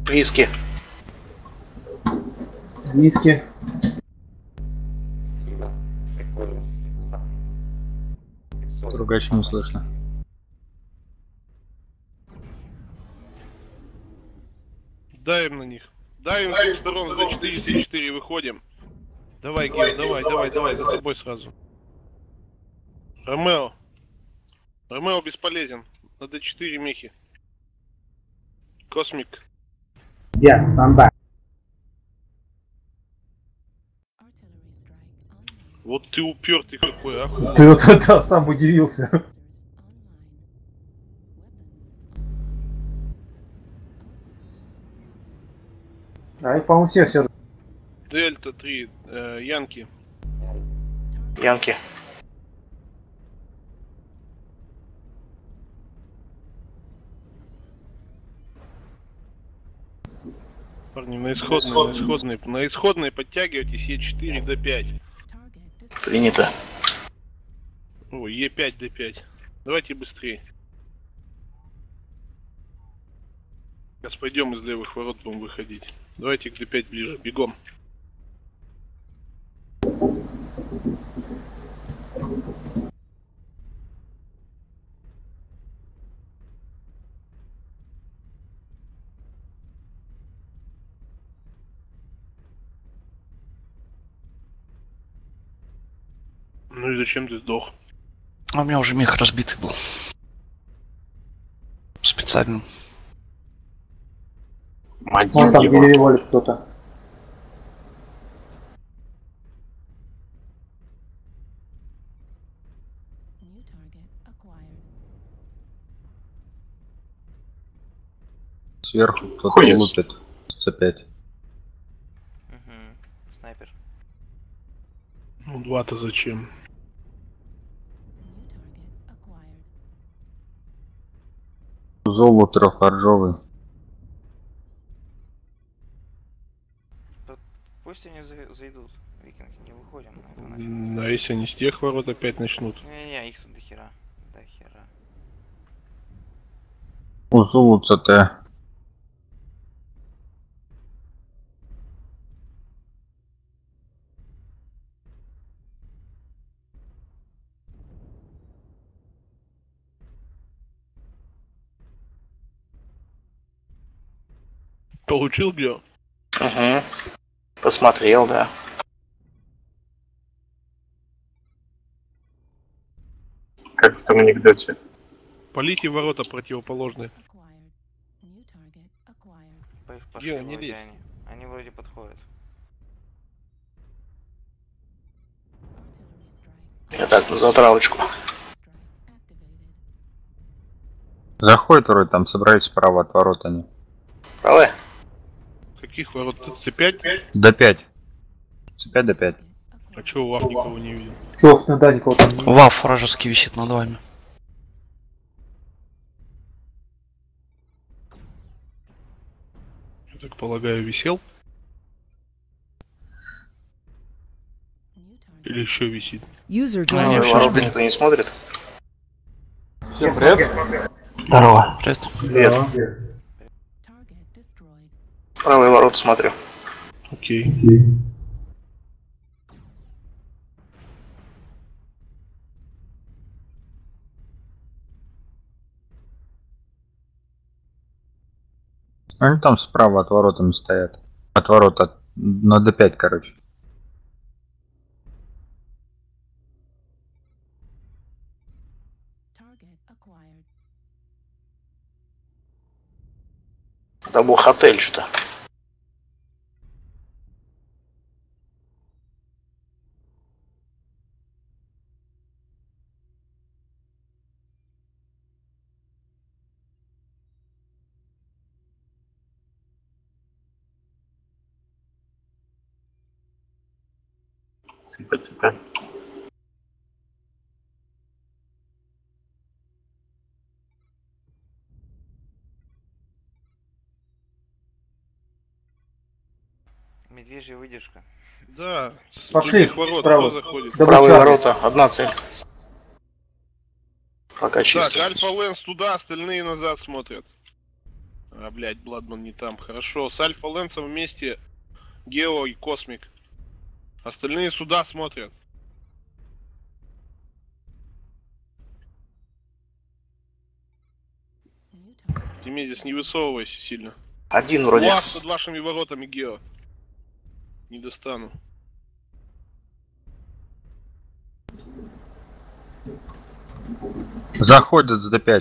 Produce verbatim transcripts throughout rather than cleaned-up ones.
Виски. Виски. Ругач не слышно. Давим на них. Давим с двух сторон, за четыре, за четыре выходим. Давай, Гео, давай, давай, давай, за тобой сразу. Ромео. Ромео бесполезен. На дэ четыре мехи. Космик. Yes, I'm back. Вот ты упертый какой, охуенно. Ты вот это сам удивился. А их, по-моему, все все. Дельта три, э, Янки. Янки. Парни, на исходной, на исходной, на исходной подтягивайтесь е четыре дэ пять. Принято. О, е пять дэ пять. Давайте быстрее. Сейчас пойдем из левых ворот, будем выходить. Давайте к дэ пять ближе, бегом. Ну и зачем ты сдох? А у меня уже мех разбитый был. Специально. Мать Вон там его. переволит кто-то. Сверху кто-то Ходит. лупит. цэ пять. Угу. Снайпер. Ну два-то зачем? Золу трехоржовый. Пусть они за- зайдут. Викинги, не выходим. на это начало. А если они с тех ворот опять начнут? Не-не-не, их тут до хера. До хера. У Золу цэ тэ. Получил Гео? Угу. Посмотрел, да. Как в том анекдоте. Полите ворота противоположные. По их пошли Гео, не вроде лезь. они. Они вроде подходят. Я так, на затравочку. Заходит вроде, там собрались справа от ворот они. Правая? Каких ворот? цэ пять? дэ пять. цэ пять дэ пять. А чё, у вас никого не видел? Собственно, да, никого там не. Ваф вражеский висит над вами. Я так полагаю, висел? Или еще висит? User А, joined нет, your всё, Ворота жди. никто не смотрит. Всем привет. Здорово. Привет. Привет. Правые ворота смотрю. Окей. Они там справа от воротами стоят. От ворот от... на дэ пять, короче. Это был отель что-то. Цыпа, цыпа. Медвежья выдержка. Да, с Пошли, других ворот справа. кто заходит? Да. Правые Добрый ворота, одна цель. Пока Так, чисто. Альфа Лэнс туда, остальные назад смотрят. А, блядь, Бладман не там. Хорошо, с Альфа Лэнсом вместе Гео и Космик. Остальные сюда смотрят. Тимезис, не высовывайся сильно. Один вроде. Лав над вашими воротами, Гео. Не достану. Заходят с Д пять.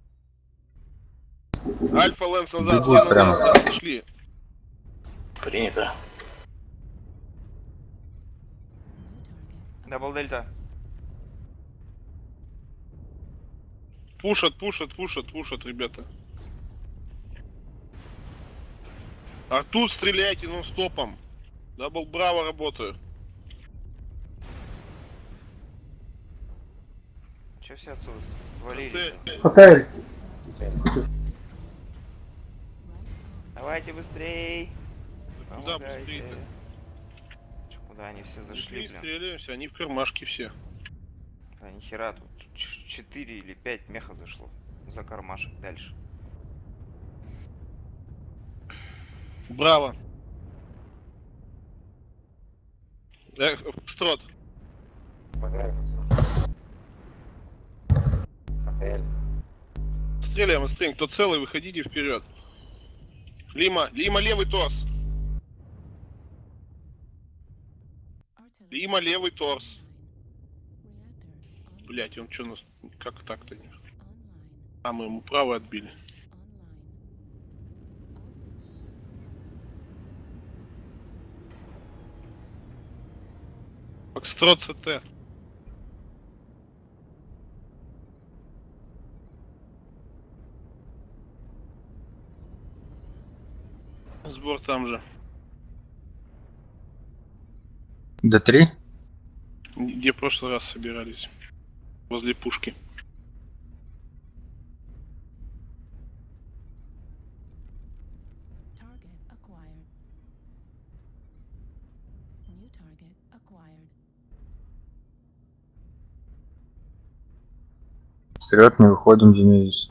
Альфа Лэнс назад, Бегут все прямо. назад, да, пошли. Принято. Дабл дельта. Пушат, пушат, пушат, пушат, ребята. А тут стреляйте нон-стопом. Дабл браво работаю. Че все отсюда свалились? Отель. Давайте быстрей. Куда быстрее-то? Чё, куда они все зашли, Не блин? стреляемся, они в кармашке все. Да нихера, тут четыре или пять меха зашло. За кармашек дальше. Браво. Эх, Строт. Стреляем, стреляем. Кто целый, выходите вперед. Лима, Лима, левый торс. Лима, левый торс. Блять, он что нас... Как так-то не... А, мы ему правый отбили. Фокстрот ЦТ. Сбор там же. Д три? Где в прошлый раз собирались? Возле пушки. Вперед не выходим, Демидис.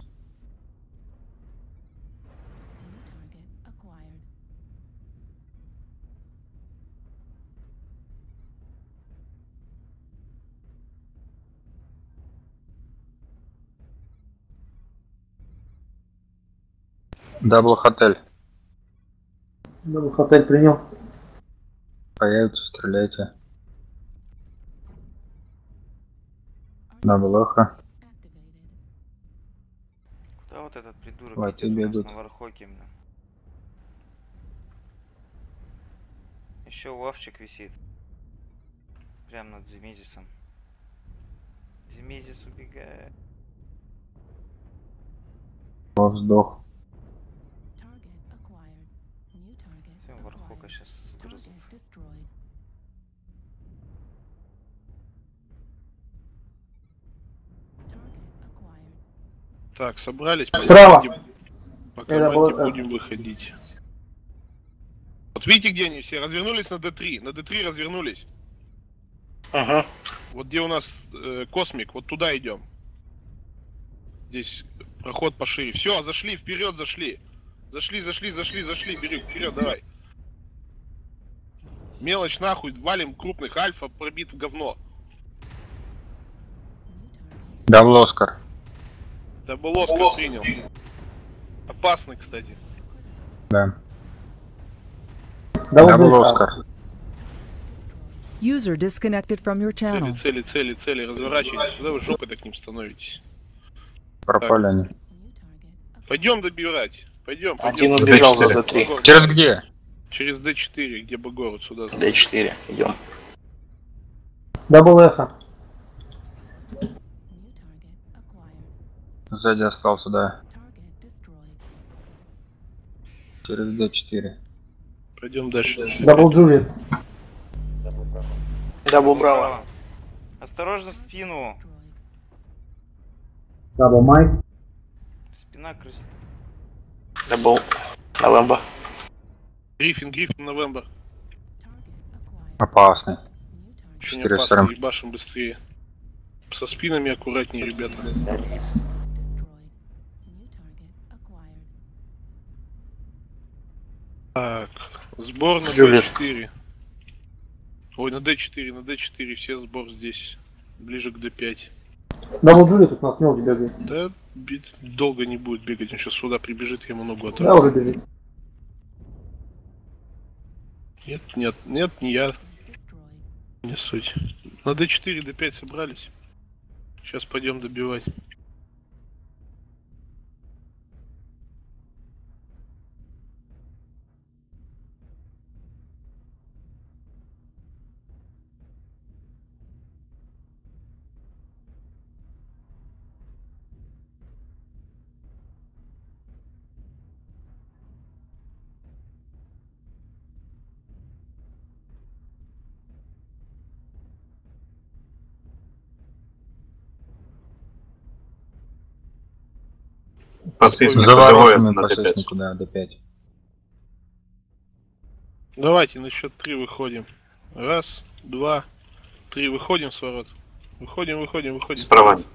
Дабл хотель. Дабл отель принял. Появится, стреляйте. Дабл эхо. Куда вот этот придурок Ой, идет ты у нас бегут. на Вархоке, блин? Еще Вовчик висит. Прям над Зимезисом. Зимезис убегает. Вов сдох. Все, Вархока сейчас сгрызут. Так, собрались. Справа. Будем- По Это команде было- будем выходить. Вот видите, где они все? Развернулись на Д три. На Д три развернулись. Ага. Вот где у нас э, Космик, вот туда идем. Здесь проход пошире. Все, зашли, вперед зашли. Зашли, зашли, зашли, зашли. Бери, вперед, давай. Мелочь нахуй, валим крупных. Альфа пробит в говно. Дабл Оскар. Дабл Оскар принял. Опасный, кстати. Да. Дабл Дабл дельта. Оскар. User disconnected from your Цели, channel. цели, цели, цели. Разворачивайтесь. Куда вы жопой-то к ним становитесь? Пропали они. Пойдем добирать. Пойдем, Один пойдем. убежал за Д три. Багор. Через где? Через Д четыре, где Багор, вот сюда. Д четыре. Идем. Дабл эхо. Сзади остался, да. Через Д четыре. Пойдем дальше. Дабл Джулиет. Дабл браво. Осторожно в спину. Дабл Майк. Спина крыс. Дабл Новембо. Гриффин, Гриффин, Новембер. Опасный. Очень Четыре опасно, сорок. ебашим быстрее. Со спинами аккуратнее, ребята. Так, сбор на Джулиет. дэ четыре. Ой, на дэ четыре, на дэ четыре, все сбор здесь. Ближе к дэ пять. Дабл Джулиет тут нас мелочь бегает. Да, бит- долго не будет бегать, он сейчас сюда прибежит, я ему ногу Да, оторву. уже бежит. Нет, нет, нет, не я. Не суть. На дэ четыре, дэ пять собрались. Сейчас пойдем добивать. Посвистник За ходовой воротами на пошли дэ пять. никуда, дэ пять. Давайте на счет три выходим. Раз, два, три, выходим с ворот. Выходим, выходим, выходим. Справа.